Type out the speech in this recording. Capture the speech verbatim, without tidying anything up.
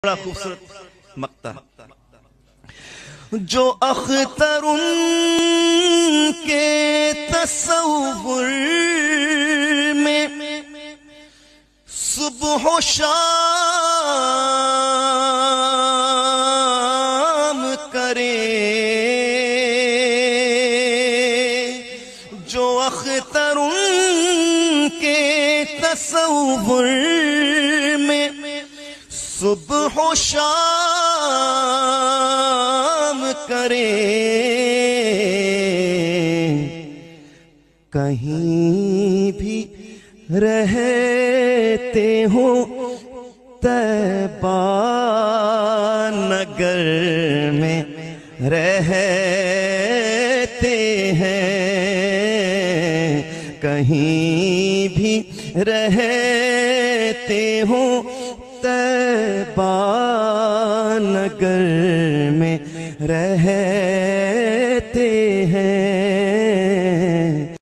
بڑا خوبصورت مقطع جو اختر ان کے تصور میں صبح و شام کرے، جو اختر ان کے تصور میں صبح و شام کرے، کہیں بھی رہتے ہو طیبہ نگر میں رہتے ہیں، کہیں بھی رہتے ہو طیبہ نگر میں رہتے ہیں۔